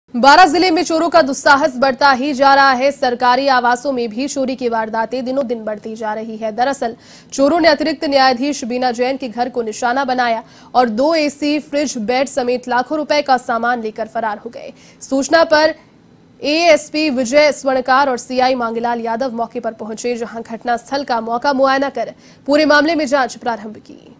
बारां जिले में चोरों का दुस्साहस बढ़ता ही जा रहा है। सरकारी आवासों में भी चोरी की वारदातें दिनों दिन बढ़ती जा रही है। दरअसल चोरों ने अतिरिक्त न्यायाधीश बीनाजैन के घर को निशाना बनाया और 2 एसी, फ्रिज, बेड समेत लाखों रुपए का सामान लेकर फरार हो गए। सूचना पर एएसपी विजय स्वर्णकार और सीआई मांगीलाल यादव मौके पर पहुंचे, जहां घटनास्थल का मौका मुआयना कर पूरे मामले में जांच प्रारंभ की।